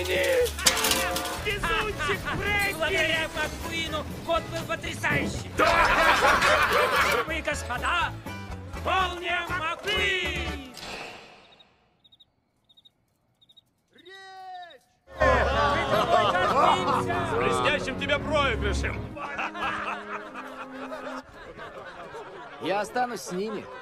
времени! Везунчик, Фредди! Благодаря Маккуину ход был потрясающий! Вы, господа, вполне Маккуин! С блестящим тебя проигрышем! Я останусь с ними.